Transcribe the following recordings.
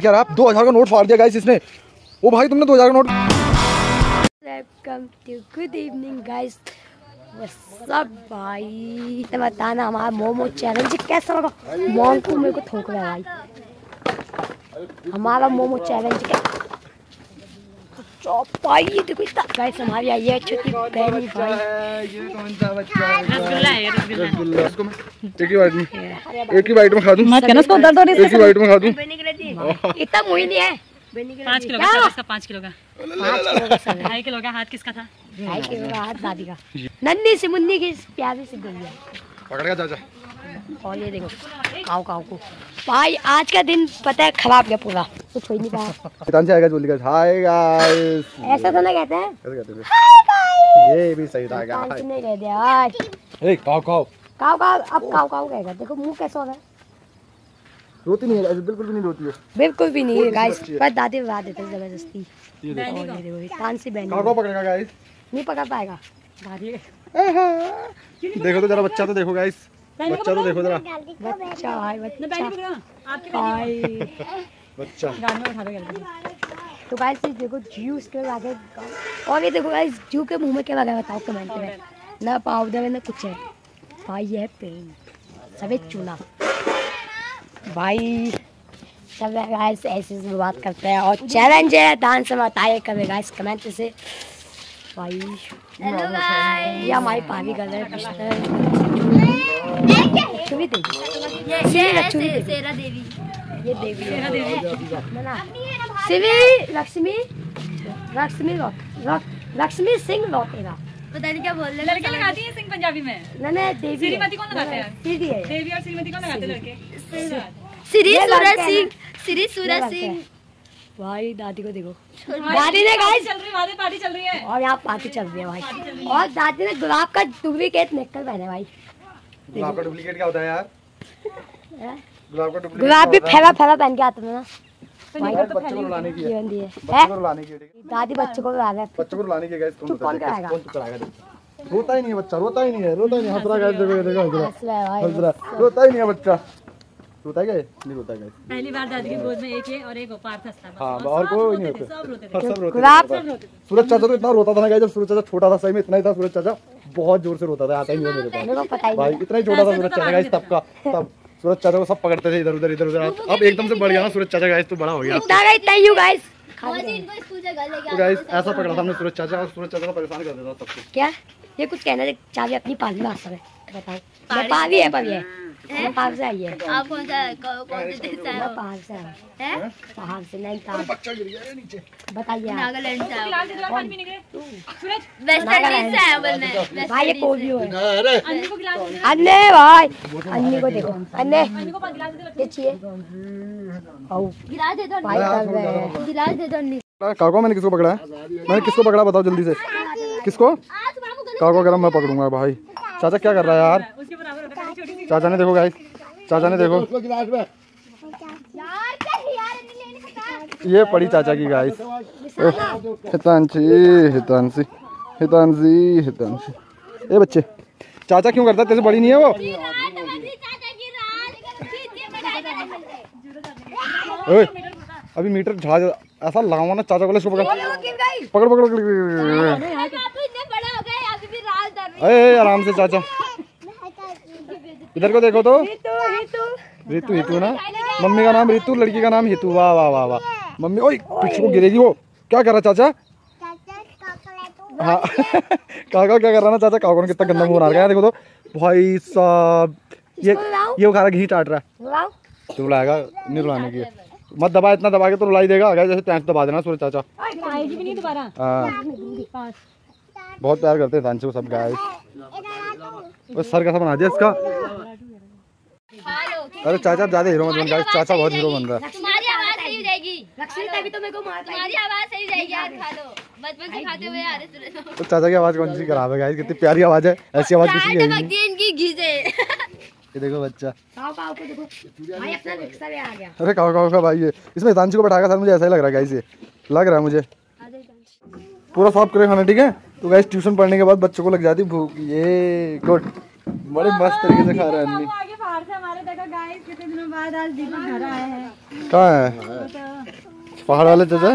यार आप 2000 का नोट फाड़ दिया गाइस इसने। ओ भाई तुमने 2000 का note. Welcome to good evening guys. सब भाई तो बताना हमारा मोमो चैलेंज कैसा लगा। मॉम को मेरे को ठोक रहा है भाई हमारा मोमो चैलेंज क्या। भाई देखो इतना गाइस हमारी आई है छोटी बहनी भाई। ये कौन सा बच्चा है? रसगुल्ला है, रसगुल्ला। इसको मैं एक ही बाइट में खा दूं। मत कहना उसको दर्द हो रही है। एक ही बाइट में खा दूं। इतना मुही नहीं है। 5 किलो का इसका 5 किलो का 2.5 किलो का हाथ किसका था? 2.5 किलो का हाथ दादी का। नन्ही सी मुन्नी की प्यारी सी गुड़िया पकड़ गया चाचा। और ये देखो काऊ काऊ को भाई आज का दिन पता है खराब गया पूरा। कुछ हो ही नहीं पाया। हितांशी आएगा जल्दी कर। हाय गाइस ऐसा तो ना कहते हैं। कैसे कहते थे? ये भी सही था गाइस। हितांशी नहीं कह दिया यार। ए काऊ काऊ काऊ काऊ अब काऊ काऊ कहेगा। देखो मुंह कैसा हो रहा है। रोती नहीं है, बिल्कुल भी नहीं रोती है। बिल्कुल भी नहीं है गाइस। पर दादी बता देते हैं जबरदस्ती। ये देखो हितांशी बहन काऊ काऊ पकड़ेगा गाइस। नहीं पकड़ पाएगा दादी। देखो तो जरा बच्चा तो देखो गाइस। बच्चा तो देखो जरा। बच्चा भाई बच्चा भाई बच्चा। तो गाइस ये देखो जूस के आगे। और ये देखो गाइस जू के मुंह में क्या लगा बताओ कमेंट में। ना पाउडर है ना कुछ है भाई। ये है पेन सफेद चूना भाई। सब गाइस ऐसे से बात करते हैं। और चैलेंज है डांस में बताइए कभी गाइस कमेंट से भाई। ये हमारी पानी कर रहे हैं। लक्ष्मी देवी ये देवी लक्ष्मी लक्ष्मी लक्ष्मी सिंह लौटेगा। पता नहीं क्या बोल रहे लड़के लगाती हैं सिंह पंजाबी में। नहीं देवी श्रीमती कौन लगाते हैं? दीदी है। देवी और श्रीमती कौन लगाते हैं लड़के? श्री सूरज सिंह भाई। दादी को देखो दादी ने गाइस पार्टी चल रही है। और यहाँ पार्टी चल रही है भाई। और दादी ने गुलाब का डुप्लीकेट नेकलेस पहने भाई। गुलाब का डुप्लीकेट क्या होता है यार? गुलाब का डुप्लीकेट गुलाब भी फैला फैला पहन के आते थे ना भाई। बच्चों को रुलाने की है। बच्चों को रुलाने की है। दादी बच्चों को रुला रहे हैं। बच्चों को रुलाने की गाइस। कौन कराएगा? कौन कराएगा? रोता ही नहीं है बच्चा। रोता ही नहीं है। रोता ही नहीं। हंस रहा गाइस। देखो देखो हंस रहा। रोता ही नहीं है बच्चा। रोता है क्या? नहीं रोता है। पहली बार दादी की गोद में एक है और एक पार्थ था। हाँ और कोई नहीं होता। सब रोते सब रोते। गुलाब सूरज चाचा तो इतना रोता था ना गाइस। जब सूरज चाचा छोटा था सही में इतना ही था। सूरज चाचा बहुत जोर से रोता था। आता ही नहीं मेरे पास मेरे को पता ही भाई। इतना ही छोटा था सूरज चाचा गाइस तब का। तब सूरज चाचा को सब पकड़ते थे इधर उधर। अब एकदम से बढ़ गया ना सूरज चाचा गाइस। तो बड़ा हो गया गाइस। तो गाइस ऐसा पकड़ा था हमने सूरज चाचा। और सूरज चाचा को परेशान कर देता था सबको। क्या ये कुछ कहना है? चाबी अपनी पाली में आसर है बताओ। मैं पाली है पर ये पहाड़ से आई है। आप कौन सा कौन से देश से आए हो? पहाड़ से हैं? पहाड़ से नहीं था। बच्चा गिर गया है नीचे। बताइए आप। नागालैंड से आए हो? पानी पीने गए सूरज। वेस्ट इंडीज से आए हो बोलने। भाई ये पोलियो है। अरे अन्नी को गिलास दे। अन्ने भाई अन्नी को देखो। अन्ने अन्नी को गिलास दे। ये चाहिए आओ गिलास दे दो भाई कर रहे हैं। गिलास दे दो अन्नी। काको मैंने किसको पकड़ा है? मैंने किसको पकड़ा बताओ जल्दी से। किसको? काको अगर मैं पकड़ूंगा भाई। चाचा क्या कर रहा है यार? उसके बराबर होता है छोटी सी। चाचा ने देखो गाइस। चाचा ने देखो ये पड़ी चाचा की गाइस। हितांशी हितांशी हितांशी हितांशी। ए बच्चे चाचा क्यों करता है? तेरे से बड़ी नहीं है वो। ओए अभी मीटर झाज ऐसा लगाऊंगा ना चाचा को। पकड़ पकड़ पकड़ पकड़। आराम से चाचा। इधर को देखो तो। रितु हितू ना। मम्मी का नाम रितु लड़की का नाम हितू। वाह वाह वाह वाह। मम्मी ओए पीछे को गिरेगी वो। क्या कर रहा चाचा? हाँ काका क्या कर रहा ना चाचा? काका ने कितना गंदा मुंह बना रखा है देखो तो भाई साहब। ये खा रहा घी चाट रहा है। तो रुलाएगा नहीं? रुलाने की मत दबा। इतना दबा के तो रुलाई देगा। जैसे टैंक दबा देना सूरज चाचा। बहुत प्यार करते हैं तांशु को सब गाइस। सर कैसा बना दिया इसका? अरे चाचा ज्यादा हीरो मत बन गाइस। चाचा बहुत हीरो बन रहा है। तुम्हारी आवाज सही हो जाएगी। तभी तो मेरे को मार तुम्हारी आवाज सही हो जाएगी यार। खा लो बचपन से खाते हुए आ रहे थे। तो चाचा की आवाज कौन सी खराब है गाइस? कितनी प्यारी आवाज है। ऐसी आवाज किसी की है नहीं। इनकी घी से। ये देखो बच्चा। काऊ काऊ को देखो भाई अपना रिक्शा भी आ गया। अरे काऊ काऊ का भाई है। इसमें हितांशी को बैठाकर सर मुझे ऐसा ही लग रहा है गाइस। ये लग रहा है मुझे। पूरा साफ करे खाना ठीक है। तो गाइस ट्यूशन पढ़ने के बाद बच्चों को लग जाती भूख। ये गुड बड़े मस्त तरीके से खा रहे हैं अन्नी। आगे बाहर से हमारे देखो गाइस कितने दिनों बाद आज दीपक घर आए हैं। कहाँ है? पहाड़ वाले चाचा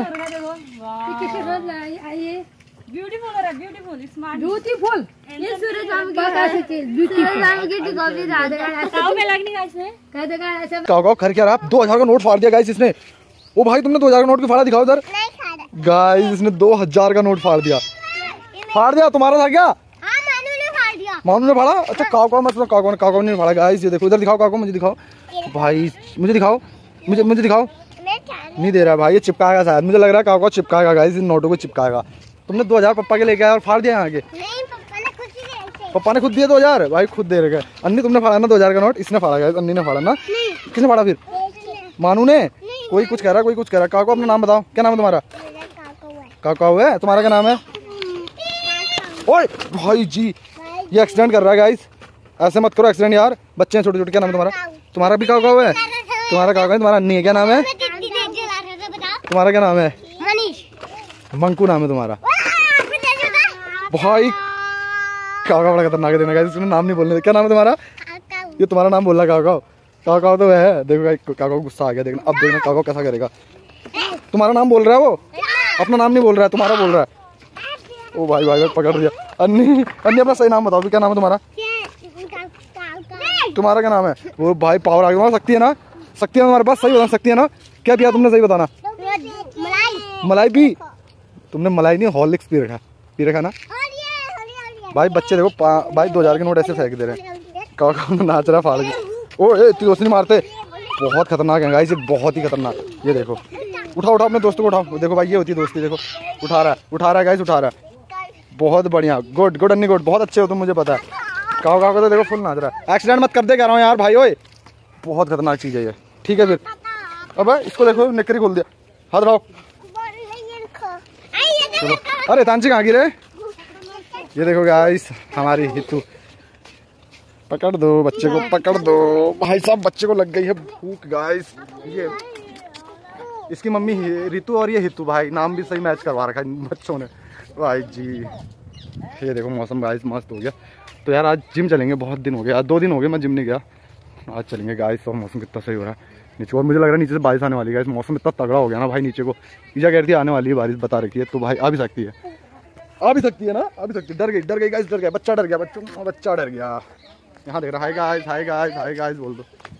ब्यूटीफुल हो रहा है, ब्यूटीफुल स्मार्ट ब्यूटीफुल। ये सूरज मामा की कॉपी ताऊ में लगनी है इसमें। काओ खर क्या रहा 2000 का नोट फाड़ दिया गाइस इसने। ओ भाई तुमने 2000 का नोट क्यों फाड़ा, दिखाओ इधर गाइस। इसने 2000 का नोट फाड़ दिया। तुम्हारा था क्या? मानू ने फाड़ा। अच्छा काओ मतलब काओ ने फाड़ा गाइस। ये देखो इधर दिखाओ काओ, मुझे दिखाओ भाई, मुझे दिखाओ, मुझे दिखाओ। नहीं दे रहा भाई, ये चिपकाएगा शायद, मुझे लग रहा है काओ चिपकाएगा गाइस, इन नोटों को चिपकाएगा। तुमने 2000 पप्पा के लेके आया और फाड़ दिया यहाँ के। पप्पा ने खुद दिया 2000 भाई, खुद दे रहे। अन्नी तुमने फाड़ा ना 2000 का नोट, इसने फाड़ा गाइस, अन्नी ने फाड़ा ना। किसने फाड़ा फिर? मानू ने। कोई कुछ कह रहा काओ अपना नाम बताओ, क्या नाम है तुम्हारा? काओ है तुम्हारा, क्या नाम है? ओए भाई जी ये एक्सीडेंट कर रहा है गाइस, ऐसे मत करो एक्सीडेंट यार, बच्चे हैं छोटे छोटे। क्या नाम है तुम्हारा? तुम्हारा भी काओ है? तुम्हारा काओ है, तुम्हारा अन्नी है, क्या नाम है तुम्हारा? क्या नाम है? मंकू नाम है तुम्हारा। भाई काओ बड़ा खतरनाक है देना गाइस, इसने नाम नहीं बोलने। क्या नाम है तुम्हारा? ये तुम्हारा नाम बोल रहा काओ तो है। देखो काओ गुस्सा आ गया, देखना अब देखना काओ कैसा करेगा। तुम्हारा नाम बोल रहा है वो, अपना नाम नहीं बोल रहा है, तुम्हारा बोल रहा है। ओ भाई पकड़ दिया। अन्नी अपना सही नाम बताओ, क्या नाम है तुम्हारा? तुम्हारा क्या नाम है? वो भाई पावर आ गया, सकती है ना, सकती है तुम्हारे पास, सही बता सकती है ना। क्या पिया तुमने, सही बताना। मलाई पी तुमने? मलाई नहीं हॉर्लिक्स पी रखा ना भाई। बच्चे देखो भाई 2000 के नोट ऐसे फेंक दे रहे हैं। काओ नाच रहा फाड़ के। ओ इतनी दोस्त नहीं मारते, बहुत खतरनाक है गाइस, बहुत ही खतरनाक। ये देखो उठाओ अपने दोस्तों को उठाओ। देखो भाई ये होती है दोस्ती, देखो उठा रहा है गाइस, उठा रहा है। बहुत बढ़िया, गुड अन्नी गुड, बहुत अच्छे हो तुम, मुझे पता है। काओ का तो देखो फुल नाच रहा है। एक्सीडेंट मत कर दे कह रहा हूँ यार भाई, ओए बहुत खतरनाक चीज़ है ये। ठीक है फिर अब इसको देखो निकरी खोल दिया, हाथ रहो। अरे तांची कहाँ गिरे? ये देखो गाइस हमारी हितू, पकड़ दो बच्चे को, पकड़ दो भाई साहब, बच्चे को लग गई है भूख गाइस। ये इसकी मम्मी रितु और ये हितू, भाई नाम भी सही मैच करवा रखा है बच्चों ने भाई जी। ये देखो मौसम गाइस मस्त हो गया। तो यार आज जिम चलेंगे, बहुत दिन हो गया, आज 2 दिन हो गए मैं जिम नहीं गया, आज चलेंगे गाइस। और मौसम कितना सही हो रहा है नीचे, और मुझे लग रहा है नीचे से बारिश आने वाली है गाइस। मौसम इतना तगड़ा हो गया ना भाई नीचे को, ईजा कह रही थी आने वाली है बारिश, बता रखी है, तो भाई आ भी सकती है, आ भी सकती है ना, आ भी सकती है। डर गई गाइस, डर गया बच्चा, डर गया बच्चा डर गया। यहाँ देख रहा है, हाय गाइस बोल दो।